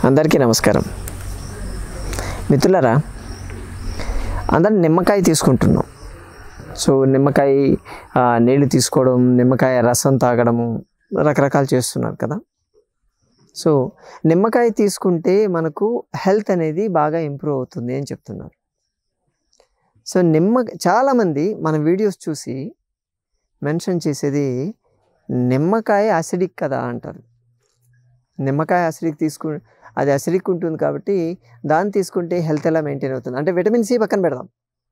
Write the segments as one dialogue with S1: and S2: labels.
S1: అందరికీ నమస్కారం మిత్రులారా, అందరం నిమ్మకాయ తీసుకుంటున్నాం. సో నిమ్మకాయ నీళ్ళు తీసుకోవడం, నిమ్మకాయ రసం తాగడము రకరకాలు చేస్తున్నారు కదా. సో నిమ్మకాయ తీసుకుంటే మనకు హెల్త్ అనేది బాగా ఇంప్రూవ్ అవుతుంది అని చెప్తున్నారు. సో చాలామంది మన వీడియోస్ చూసి మెన్షన్ చేసేది నిమ్మకాయ అసిడిక్ కదా అంటారు. నిమ్మకాయ అసిడిక్ అది అసిడిక్ ఉంటుంది కాబట్టి దాన్ని తీసుకుంటే హెల్త్ ఎలా మెయింటైన్ అవుతుంది అంటే విటమిన్ సి పక్కన పెడదాం.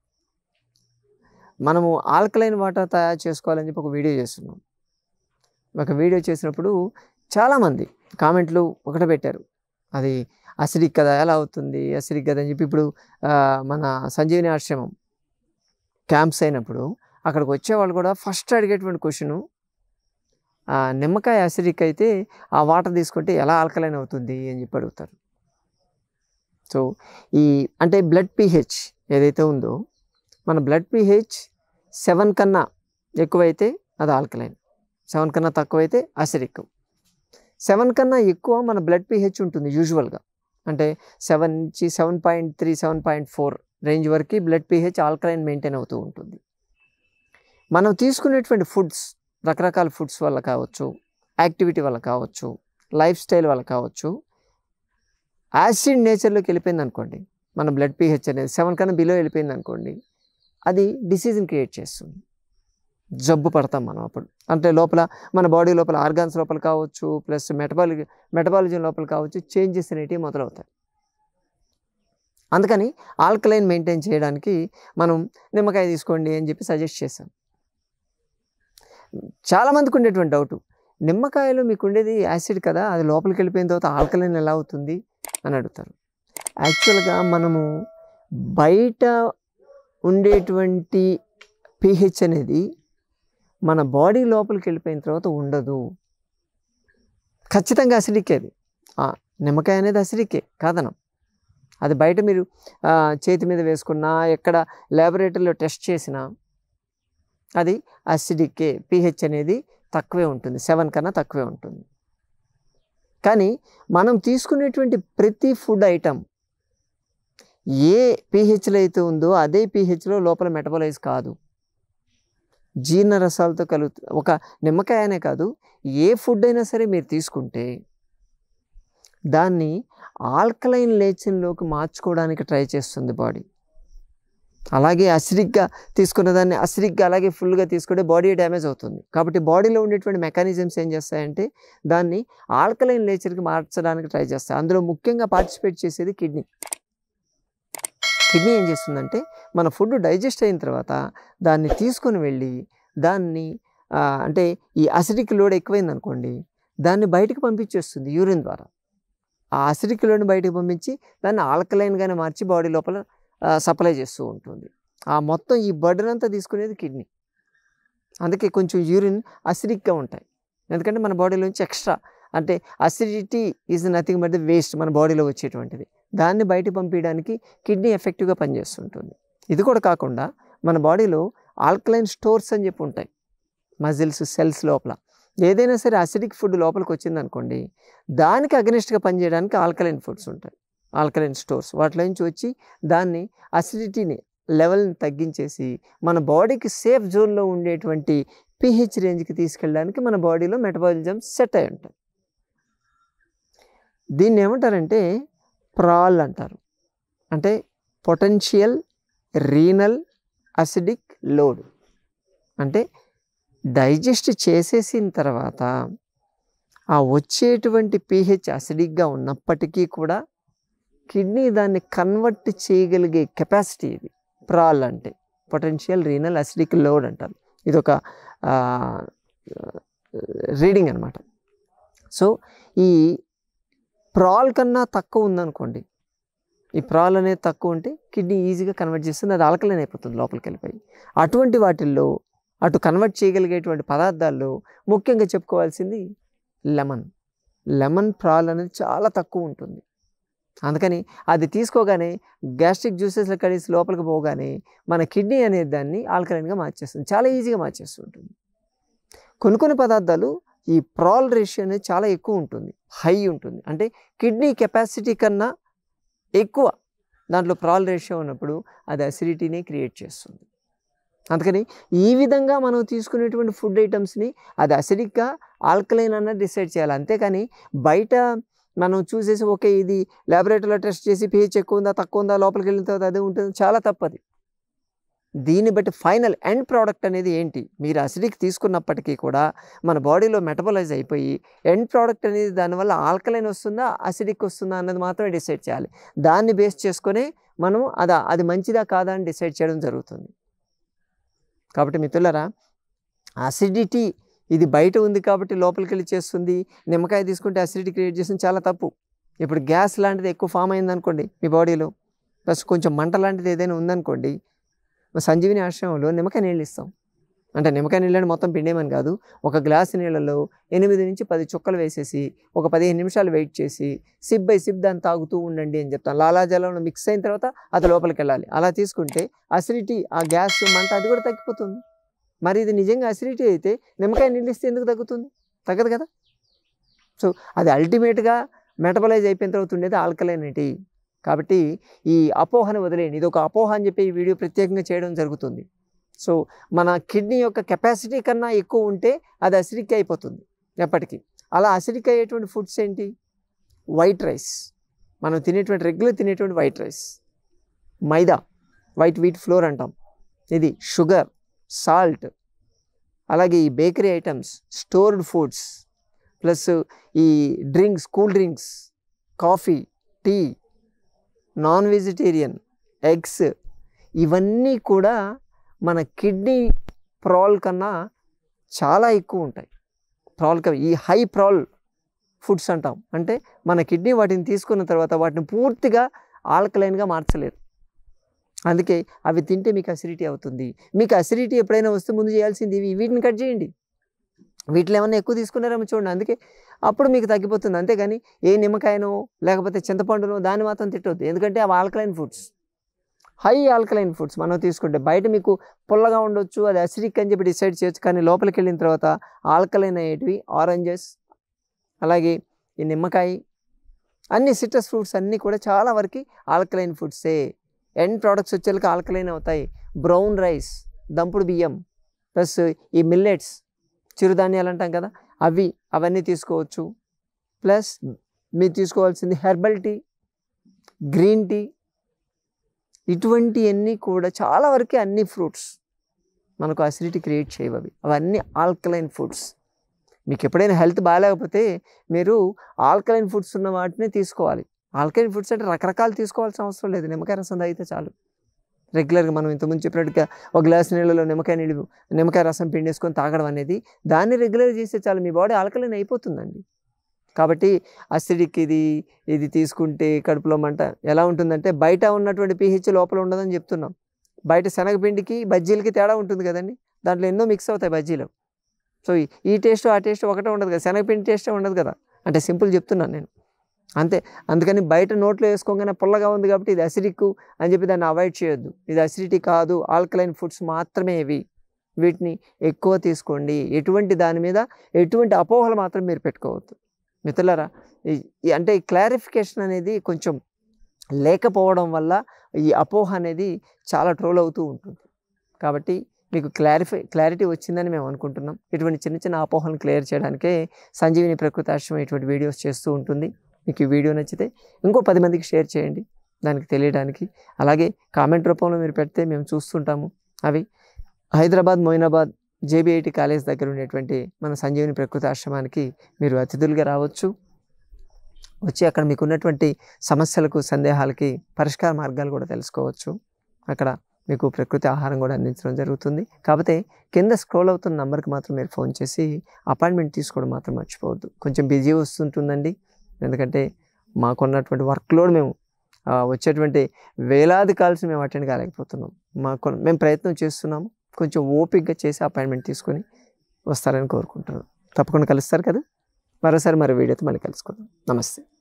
S1: మనము ఆల్కలైన్ వాటర్ తయారు చేసుకోవాలని చెప్పి ఒక వీడియో చేస్తున్నాం. ఒక వీడియో చేసినప్పుడు చాలామంది కామెంట్లు ఒకటే పెట్టారు, అది అసిడిక్ కదా, ఎలా అవుతుంది అసిడిక్ కదా అని చెప్పి. ఇప్పుడు మన సంజీవిని ఆశ్రమం క్యాంప్స్ అయినప్పుడు అక్కడికి వచ్చేవాళ్ళు కూడా ఫస్ట్ అడిగేటువంటి క్వశ్చను, నిమ్మకాయ అసిడిక్ అయితే ఆ వాటర్ తీసుకుంటే ఎలా ఆల్కలైన్ అవుతుంది అని చెప్పి అడుగుతారు. సో అంటే బ్లడ్ pH ఏదైతే ఉందో, మన బ్లడ్ pH 7 కన్నా ఎక్కువైతే అది ఆల్కలైన్, 7 కన్నా తక్కువైతే అసిడిక్. 7 కన్నా ఎక్కువ మన బ్లడ్ pH ఉంటుంది యూజువల్గా, అంటే 7 నుంచి 7.3 7.4 రేంజ్ వరకు బ్లడ్ pH ఆల్కలైన్ మెయింటైన్ అవుతూ ఉంటుంది. మనం తీసుకునేటువంటి ఫుడ్స్, రకరకాల ఫుడ్స్ వల్ల కావచ్చు, యాక్టివిటీ వల్ల కావచ్చు, లైఫ్ స్టైల్ వల్ల కావచ్చు, యాసిడ్ నేచర్లోకి వెళ్ళిపోయింది అనుకోండి, మన బ్లడ్ pH అనేది 7 కన్నా బిలో వెళ్ళిపోయింది అనుకోండి, అది డిసీజ్ని క్రియేట్ చేస్తుంది. జబ్బు పడతాం మనం అప్పుడు. అంటే లోపల మన బాడీ లోపల ఆర్గాన్స్ లోపల కావచ్చు, ప్లస్ మెటబాలిజం లోపల కావచ్చు, చేంజెస్ అనేటివి మొదలవుతాయి. అందుకని ఆల్కలైన్ మెయింటైన్ చేయడానికి మనం నిమ్మకాయ తీసుకోండి అని చెప్పి సజెస్ట్ చేశాం. చాలామందికి ఉండేటువంటి డౌటు, నిమ్మకాయలో మీకు ఉండేది యాసిడ్ కదా, అది లోపలికి వెళ్ళిపోయిన తర్వాత ఆల్కలైన్ ఎలా అవుతుంది అని అడుగుతారు. యాక్చువల్గా మనము బయట ఉండేటువంటి pH అనేది మన బాడీ లోపలికి వెళ్ళిపోయిన తర్వాత ఉండదు. ఖచ్చితంగా అసిడికే అది. నిమ్మకాయ అనేది అసిడికే కాదనం. అది బయట మీరు చేతి మీద వేసుకున్నా, ఎక్కడ ల్యాబొరేటరీలో టెస్ట్ చేసినా అది అసిడికే. pH అనేది తక్కువే ఉంటుంది, 7 కన్నా తక్కువే ఉంటుంది. కానీ మనం తీసుకునేటువంటి ప్రతి ఫుడ్ ఐటమ్ ఏ pHలో అయితే ఉందో అదే pHలో లోపల మెటబలైజ్ కాదు, జీర్ణరసాలతో కలుగుతుంది. ఒక నిమ్మకాయ అనే కాదు, ఏ ఫుడ్ అయినా సరే మీరు తీసుకుంటే దాన్ని ఆల్కలైన్ నేచర్లోకి మార్చుకోవడానికి ట్రై చేస్తుంది బాడీ. అలాగే అసిడిక్గా తీసుకున్న దాన్ని అసిడిక్గా అలాగే ఫుల్గా తీసుకుంటే బాడీ డ్యామేజ్ అవుతుంది. కాబట్టి బాడీలో ఉండేటువంటి మెకానిజమ్స్ ఏం చేస్తాయంటే దాన్ని ఆల్కలైన్ నేచర్కి మార్చడానికి ట్రై చేస్తాయి. అందులో ముఖ్యంగా పార్టిసిపేట్ చేసేది కిడ్నీ. కిడ్నీ ఏం చేస్తుందంటే మన ఫుడ్ డైజెస్ట్ అయిన తర్వాత దాన్ని తీసుకొని వెళ్ళి దాన్ని అంటే ఈ అసిడిక్ లోడ్ ఎక్కువైంది అనుకోండి, దాన్ని బయటకు పంపించేస్తుంది యూరిన్ ద్వారా. ఆ అసిడిక్ లోడ్ని బయటకు పంపించి దాన్ని ఆల్కలైన్గానే మార్చి బాడీ లోపల సప్లై చేస్తూ ఉంటుంది. ఆ మొత్తం ఈ బర్డన్ అంతా తీసుకునేది కిడ్నీ. అందుకే కొంచెం యూరిన్ అసిడిక్గా ఉంటాయి, ఎందుకంటే మన బాడీలోంచి ఎక్స్ట్రా, అంటే acidity is nothing but the waste మన బాడీలో వచ్చేటువంటిది. దాన్ని బయట పంపించడానికి కిడ్నీ ఎఫెక్టివ్గా పనిచేస్తుంటుంది. ఇది కూడా కాకుండా మన బాడీలో ఆల్కలైన్ స్టోర్స్ అని చెప్పి ఉంటాయి, మజిల్స్, సెల్స్ లోపల. ఏదైనా సరే అసిడిక్ ఫుడ్ లోపలికి వచ్చిందనుకోండి, దానికి అగెనిస్ట్గా పనిచేయడానికి ఆల్కలైన్ ఫుడ్స్ ఉంటాయి, ఆల్కలైన్ స్టోర్స్. వాటిలో నుంచి వచ్చి దాన్ని అసిడిటీని లెవెల్ని తగ్గించేసి మన బాడీకి సేఫ్ జోన్లో ఉండేటువంటి pH రేంజ్కి తీసుకెళ్ళడానికి మన బాడీలో మెటబాలిజం సెట్ అయి ఉంటాయి. దీన్ని ఏమంటారంటే ప్రాల్ అంటారు, అంటే పొటెన్షియల్ రీనల్ అసిడిక్ లోడ్. అంటే డైజెస్ట్ చేసేసిన తర్వాత ఆ వచ్చేటువంటి pH అసిడిక్గా ఉన్నప్పటికీ కూడా కిడ్నీ దాన్ని కన్వర్ట్ చేయగలిగే కెపాసిటీ, ఇది ప్రాల్ అంటే పొటెన్షియల్ రీనల్ అసిడిక్ లోడ్ అంటారు. ఇది ఒక రీడింగ్ అనమాట. సో ఈ ప్రాల్ కన్నా తక్కువ ఉందనుకోండి, ఈ ప్రాల్ అనేది తక్కువ ఉంటే కిడ్నీ ఈజీగా కన్వర్ట్ చేస్తుంది, అది ఆల్కలైన్ అయిపోతుంది లోపలికి వెళ్ళిపోయి. అటువంటి వాటిల్లో అటు కన్వర్ట్ చేయగలిగేటువంటి పదార్థాల్లో ముఖ్యంగా చెప్పుకోవాల్సింది లెమన్ ప్రాల్ అనేది చాలా తక్కువ ఉంటుంది. అందుకని అది తీసుకోగానే గ్యాస్ట్రిక్ జ్యూసెస్లో కడిసి లోపలికి పోగానే మన కిడ్నీ అనేది దాన్ని ఆల్కలైన్గా మార్చేస్తుంది, చాలా ఈజీగా మార్చేస్తుంటుంది. కొన్ని పదార్థాలు ఈ ప్రాల్ రేషియో అనేది చాలా ఎక్కువ ఉంటుంది, హై ఉంటుంది. అంటే కిడ్నీ కెపాసిటీ కన్నా ఎక్కువ దాంట్లో ప్రాల్ రేషియో ఉన్నప్పుడు అది అసిడిటీని క్రియేట్ చేస్తుంది. అందుకని ఈ విధంగా మనం తీసుకునేటువంటి ఫుడ్ ఐటమ్స్ని అది అసిడిక్గా ఆల్కలైన్ అన్నది డిసైడ్ చేయాలి. అంతేకాని బయట మనం చూసేసి ఓకే ఇది ల్యాబొరేటరీలో టెస్ట్ చేసి pH ఎక్కువ ఉందా తక్కువ ఉందా లోపలికి వెళ్ళిన తర్వాత అదే ఉంటుంది, చాలా తప్పది. దీన్ని బట్టి ఫైనల్ ఎండ్ ప్రోడక్ట్ అనేది ఏంటి, మీరు అసిడిక్ తీసుకున్నప్పటికీ కూడా మన బాడీలో మెటబలైజ్ అయిపోయి ఎండ్ ప్రోడక్ట్ అనేది దానివల్ల ఆల్కలైన్ వస్తుందా అసిడిక్ వస్తుందా అన్నది మాత్రమే డిసైడ్ చేయాలి. దాన్ని బేస్ చేసుకొని మనం అది మంచిదా కాదా అని డిసైడ్ చేయడం జరుగుతుంది. కాబట్టి మిత్రులారా, అసిడిటీ ఇది బయట ఉంది కాబట్టి లోపలికి వెళ్ళి చేస్తుంది, నిమ్మకాయ తీసుకుంటే అసిడిటీ క్రియేట్ చేస్తుంది, చాలా తప్పు. ఇప్పుడు గ్యాస్ లాంటిది ఎక్కువ ఫామ్ అయిందనుకోండి మీ బాడీలో, ప్లస్ కొంచెం మంట లాంటిది ఏదైనా ఉందనుకోండి, సంజీవిని ఆశ్రమంలో నిమ్మకాయ నీళ్ళు ఇస్తాం. అంటే నిమ్మకాయ నీళ్ళని మొత్తం పిండేమని కాదు, ఒక గ్లాసు నీళ్ళలో 8 నుంచి 10 చుక్కలు వేసేసి ఒక 15 నిమిషాలు వెయిట్ చేసి సిప్ బై సిప్ దాన్ని తాగుతూ ఉండండి అని చెప్తాం. లాలాజలంలో మిక్స్ అయిన తర్వాత అది లోపలికి వెళ్ళాలి. అలా తీసుకుంటే అసిడిటీ, ఆ గ్యాస్ మంట అది కూడా తగ్గిపోతుంది. మరి ఇది నిజంగా అసిడిటీ అయితే నిమ్మకాయ నీళ్ళు ఇస్తే ఎందుకు తగ్గుతుంది? తగ్గదు కదా. సో అది అల్టిమేట్గా మెటబలైజ్ అయిపోయిన తర్వాత ఉండేది ఆల్కలైనిటీ. కాబట్టి ఈ అపోహను వదిలేయండి. ఇది ఒక అపోహ అని చెప్పి ఈ వీడియో ప్రత్యేకంగా చేయడం జరుగుతుంది. సో మన కిడ్నీ యొక్క కెపాసిటీ కన్నా ఎక్కువ ఉంటే అది అసిడిక్ అయిపోతుంది ఎప్పటికీ. అలా అసిడిక్ అయ్యేటువంటి ఫుడ్స్ ఏంటి? వైట్ రైస్, మనం తినేటువంటి రెగ్యులర్ తినేటువంటి white rice, maida, white wheat flour అంటాం, ఇది షుగర్, సాల్ట్, అలాగే ఈ bakery items, stored foods, plus ఈ drinks, cool drinks, coffee, tea, non vegetarian, eggs, ఇవన్నీ కూడా మన కిడ్నీ ప్రాల్ కన్నా చాలా ఎక్కువ ఉంటాయి. ప్రాల్ ఈ హై ప్రాల్ ఫుడ్స్ అంటాం. అంటే మన కిడ్నీ వాటిని తీసుకున్న తర్వాత వాటిని పూర్తిగా ఆల్కలైన్గా మార్చలేదు. అందుకే అవి తింటే మీకు అసిడిటీ అవుతుంది. మీకు అసిడిటీ ఎప్పుడైనా వస్తే ముందు చేయాల్సింది వీటిని కట్ చేయండి. వీటిలో ఏమన్నా ఎక్కువ తీసుకున్నారేమో చూడండి, అందుకే అప్పుడు మీకు తగ్గిపోతుంది. అంతేగాని ఏ నిమ్మకాయనో లేకపోతే చింతపండునో దాన్ని మాత్రం తిట్టవద్దు. ఎందుకంటే అవి alkaline foods, high alkaline foods. మనం తీసుకుంటే బయట మీకు పుల్లగా ఉండొచ్చు, అది అసిడిక్ అని చెప్పి డిసైడ్ చేయొచ్చు, కానీ లోపలికి వెళ్ళిన తర్వాత ఆల్కలైన్ అయ్యేటివి ఆరెంజెస్, అలాగే ఈ నిమ్మకాయ, అన్ని సిట్రస్ ఫ్రూట్స్ అన్నీ కూడా చాలా వరకు ఆల్కలైన్ ఫుడ్సే. ఎండ్ ప్రోడక్ట్స్ వచ్చేళ్ళకి ఆల్కలైన్ అవుతాయి. బ్రౌన్ రైస్, దంపుడు బియ్యం, ప్లస్ ఈ మిల్లెట్స్, చిరుధాన్యాలు అంటాం కదా, అవన్నీ తీసుకోవచ్చు. ప్లస్ మీరు తీసుకోవాల్సింది హెర్బల్ టీ, గ్రీన్ టీ, ఇటువంటివన్నీ కూడా చాలా వరకు అన్ని ఫ్రూట్స్ మనకు అసిడిటీ క్రియేట్ చేయవు. అవన్నీ ఆల్కలైన్ ఫుడ్స్. మీకు ఎప్పుడైనా హెల్త్ బాగాలేకపోతే మీరు ఆల్కలైన్ ఫుడ్స్ ఉన్న వాటిని తీసుకోవాలి. ఆల్కలైన్ ఫుడ్స్ అంటే రకరకాలు తీసుకోవాల్సిన అవసరం లేదు, నిమ్మకాయ రసం తాగితే చాలు. రెగ్యులర్గా మనం ఇంతకుముందు చెప్పినట్టుగా ఒక గ్లాస్ నీళ్ళలో నిమ్మకాయ రసం పిండేసుకొని తాగడం అనేది, దాన్ని రెగ్యులర్గా చేస్తే చాలు, మీ బాడీ ఆల్కలైన్ అయిపోతుందండి. కాబట్టి అసిడిక్ ఇది తీసుకుంటే కడుపులో మంట ఎలా ఉంటుందంటే, బయట ఉన్నటువంటి pH లోపల ఉండదని చెప్తున్నాం. బయట శనగపిండికి బజ్జీలకి తేడా ఉంటుంది కదండి, దాంట్లో ఎన్నో మిక్స్ అవుతాయి బజ్జీలు. సో ఈ టేస్ట్ ఆ టేస్ట్ ఒకటే ఉండదు కదా, శనగపిండి టేస్టే ఉండదు కదా. అంటే సింపుల్ చెప్తున్నాను నేను, అంతే. అందుకని బయట నోట్లో వేసుకోగానే పుల్లగా ఉంది కాబట్టి ఇది అసిడిక్ అని చెప్పి దాన్ని అవాయిడ్ చేయొద్దు. ఇది అసిడిటీ కాదు, ఆల్కలైన్ ఫుడ్స్ మాత్రమే ఇవి. వీటిని ఎక్కువ తీసుకోండి. దాని మీద ఎటువంటి అపోహలు మాత్రం మీరు పెట్టుకోవద్దు మిత్రులారా. అంటే ఈ క్లారిఫికేషన్ అనేది కొంచెం లేకపోవడం వల్ల ఈ అపోహ అనేది చాలా ట్రోల్ అవుతూ ఉంటుంది. కాబట్టి మీకు క్లారిటీ వచ్చిందని మేము అనుకుంటున్నాం. ఇటువంటి చిన్న చిన్న అపోహలను క్లియర్ చేయడానికే సంజీవిని ప్రకృతి ఆశ్రమం ఇటువంటి వీడియోస్ చేస్తూ ఉంటుంది. మీకు ఈ వీడియో నచ్చితే ఇంకో 10 మందికి షేర్ చేయండి, దానికి తెలియడానికి. అలాగే కామెంట్ రూపంలో మీరు పెడితే మేము చూస్తుంటాము. అవి హైదరాబాద్, మొయినాబాద్ JBIT కాలేజ్ దగ్గర ఉండేటువంటి మన సంజీవిని ప్రకృతి ఆశ్రమానికి మీరు అతిథులుగా రావచ్చు. వచ్చి అక్కడ మీకు ఉన్నటువంటి సమస్యలకు, సందేహాలకి పరిష్కార మార్గాలు కూడా తెలుసుకోవచ్చు. అక్కడ మీకు ప్రకృతి ఆహారం కూడా అందించడం జరుగుతుంది. కాకపోతే కింద స్క్రోల్ అవుతున్న నెంబర్కి మాత్రం మీరు ఫోన్ చేసి అపాయింట్మెంట్ తీసుకోవడం మాత్రం మర్చిపోవద్దు. కొంచెం బిజీ వస్తుంటుందండి, ఎందుకంటే మాకున్నటువంటి వర్క్లోడ్, మేము వచ్చేటువంటి వేలాది కాల్స్ మేము అటెండ్ కాలేకపోతున్నాం. మేము ప్రయత్నం చేస్తున్నాము. కొంచెం ఓపికగా చేసి అపాయింట్మెంట్ తీసుకొని వస్తారని కోరుకుంటున్నాను. తప్పకుండా కలుస్తారు కదా. మరోసారి మరో వీడియోతో మళ్ళీ కలుసుకుందాం. నమస్తే.